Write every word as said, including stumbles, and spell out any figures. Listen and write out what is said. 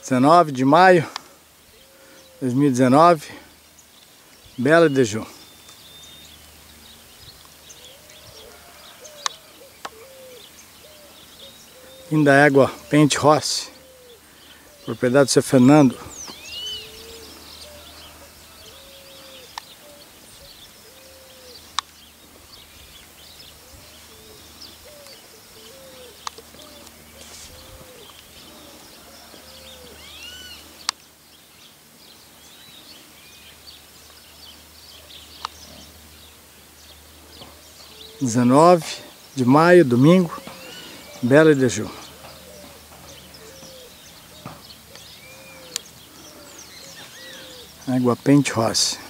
dezenove de maio de dois mil e dezenove, Bela de Ju. Ainda égua Pente Rossi, propriedade do seu Fernando. dezenove de maio, domingo, Bela de Ju. Água Pente Rossi.